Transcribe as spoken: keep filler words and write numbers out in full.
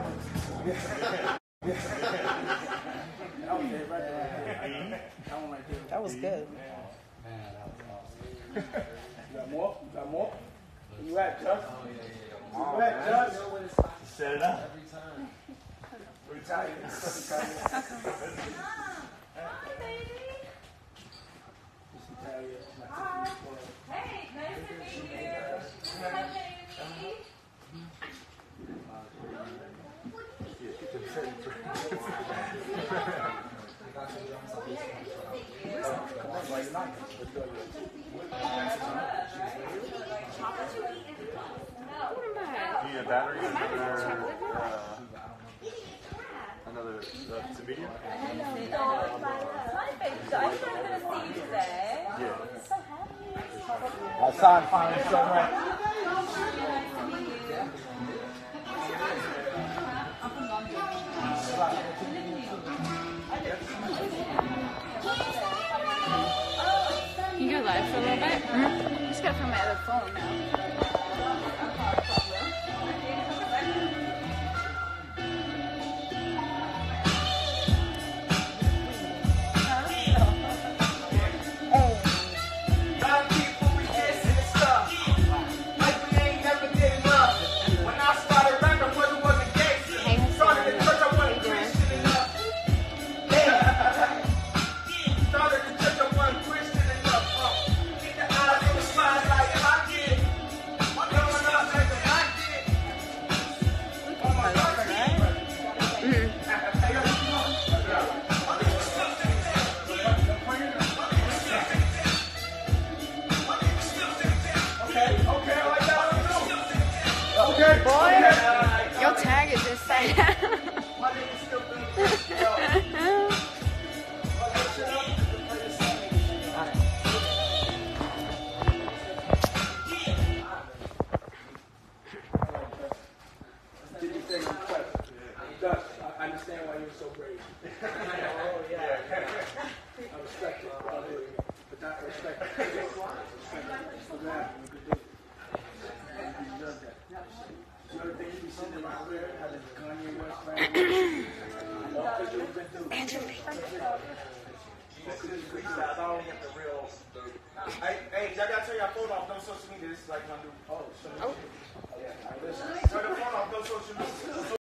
That was good. You got more? You got more? Where you at, Chuck? Where you at, Chuck? Set it up. Retired. Hi, baby. Hi. Hey, nice to meet you. Hi, baby. You need a battery or uh, another uh, some video? Hi, baby. So I'm not going to see you today. Yeah. I'm so happy. I saw him finally so right. Can you go live for a little bit? Mm-hmm. I just got it from my other phone now. Okay, Boy, your tag is just saying. Did you think Dutch, I understand why you're so brave. Oh, yeah. I respect it. I do. But not respect it. For that, you could do it. You deserve that. The other thing you be sitting around there, having Kanye West fans. Because you've been through. Hey, hey, y'all gotta turn your phone off. No social media. This is like my new. Oh, so. Yeah, I listen. Turn the phone off. No social media.